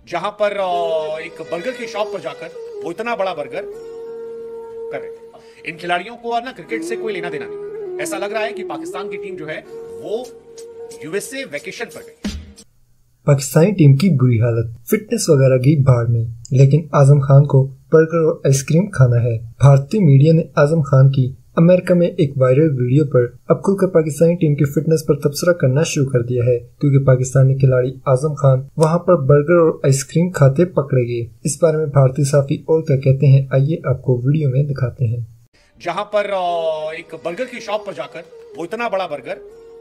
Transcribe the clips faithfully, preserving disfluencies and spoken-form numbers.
जहां पर अ, एक बर्गर की शॉप पर जाकर वो इतना बड़ा बर्गर कर रहे थे। इन खिलाड़ियों को ना क्रिकेट से कोई लेना देना नहीं। ऐसा लग रहा है कि पाकिस्तान की टीम जो है वो यूएसए वेकेशन पर गई। पाकिस्तानी टीम की बुरी हालत, फिटनेस वगैरह की भाड़ में, लेकिन आजम खान को बर्गर और आइसक्रीम खाना है। भारतीय मीडिया ने आजम खान की अमेरिका में एक वायरल वीडियो पर अब खुलकर पाकिस्तानी टीम की फिटनेस पर तबसरा करना शुरू कर दिया है, क्योंकि पाकिस्तानी खिलाड़ी आजम खान वहां पर बर्गर और आइसक्रीम खाते पकड़े गए। इस बारे में भारतीय साफी और क्या कहते हैं, आइए आपको वीडियो में दिखाते हैं। जहां पर एक बर्गर की शॉप पर जाकर वो इतना बड़ा बर्गर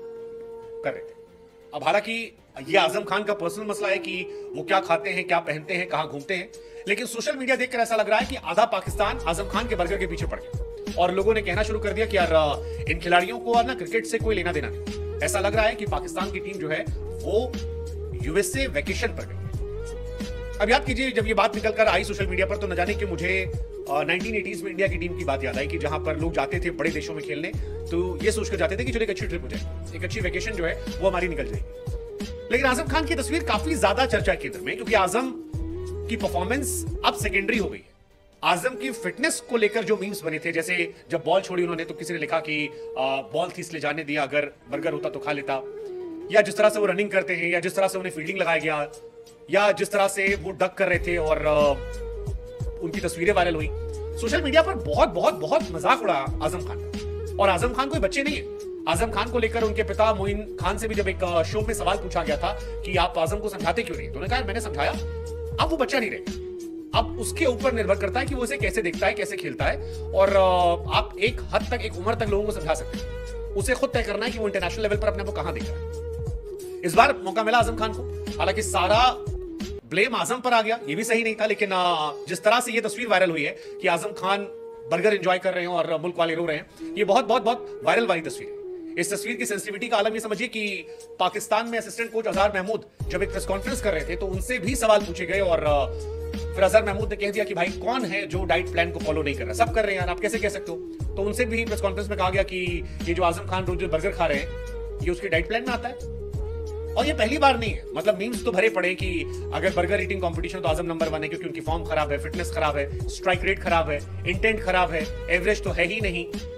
कर रहे थे। अब हालांकि ये आजम खान का पर्सनल मसला है कि वो क्या खाते हैं, क्या पहनते हैं, कहां घूमते हैं, लेकिन सोशल मीडिया देखकर ऐसा लग रहा है कि आधा पाकिस्तान आजम खान के बर्गर के पीछे पड़ गया और लोगों ने कहना शुरू कर दिया कि यार इन खिलाड़ियों को ना क्रिकेट से कोई लेना देना नहीं। ऐसा लग रहा है कि पाकिस्तान की टीम जो है वो यूएसए वेकेशन पर गई। अब याद कीजिए, जब ये बात निकलकर आई सोशल मीडिया पर तो न जाने कि मुझे नाइनटीन एटीज़ में इंडिया की टीम की बात याद आई कि जहां पर लोग जाते थे बड़े देशों में खेलने, तो ये सोचकर जाते थे कि चलो एक अच्छी ट्रिप हो जाए, एक अच्छी वेकेशन जो है वो हमारी निकल जाएगी। लेकिन आजम खान की तस्वीर काफी ज्यादा चर्चा के केंद्र में, क्योंकि आजम की परफॉर्मेंस अब सेकेंडरी हो गई है। आजम की फिटनेस को लेकर जो मीम्स बने थे, जैसे जब बॉल छोड़ी उन्होंने तो किसी ने लिखा कि बॉल थी इसलिए जाने दिया, अगर बर्गर होता तो खा लेता, या जिस तरह से वो रनिंग करते हैं, या जिस तरह से उन्हें फील्डिंग लगाया गया, या जिस तरह से वो डक कर रहे थे और उनकी तस्वीरें वायरल हुई। सोशल मीडिया पर बहुत बहुत बहुत मजाक उड़ा आजम खान का। और आजम खान कोई बच्चे नहीं है। आजम खान को लेकर उनके पिता मोइन खान से भी जब एक शो में सवाल पूछा गया था कि आप आजम को समझाते क्यों नहीं, तो उन्होंने कहा मैंने समझाया, अब वो बच्चा नहीं रहे। अब उसके ऊपर निर्भर करता है कि वो इसे कैसे देखता है, कैसे खेलता है, और आप एक हद तक, एक उम्र तक लोगों को समझा सकते हैं। उसे खुद तय करना है कि वो इंटरनेशनल लेवल पर अपने आप को कहां देख रहा है। इस बार मौका मिला आजम खान को, हालांकि सारा ब्लेम आजम पर आ गया, ये भी सही नहीं था, लेकिन जिस तरह से ये तस्वीर वायरल हुई है कि आजम खान बर्गर एंजॉय कर रहे हैं और मुल्क वाले रो रहे हैं, ये बहुत बहुत बहुत वायरल वाली तस्वीर है। इस तस्वीर की सेंसिटिविटी का आलम ये समझिए कि पाकिस्तान में असिस्टेंट कोच अजहर महमूद जब एक प्रेस कॉन्फ्रेंस कर रहे थे तो उनसे भी सवाल पूछे गए और फिर अजहर महमूद ने कह दिया कि भाई कौन है जो डाइट प्लान को फॉलो नहीं कर रहा, सब कर रहे हैं यार, आप कैसे कह सकते हो। तो उनसे भी प्रेस कॉन्फ्रेंस में कहा गया कि ये जो आजम खान रोज बर्गर खा रहे हैं ये उसके डाइट प्लान में आता है। और ये पहली बार नहीं है, मतलब मीम्स तो भरे पड़े कि अगर बर्गर ईटिंग कंपटीशन तो आजम नंबर वन है, क्योंकि उनकी फॉर्म खराब है, फिटनेस खराब है, स्ट्राइक रेट खराब है, इंटेंट खराब है, एवरेज तो है ही नहीं।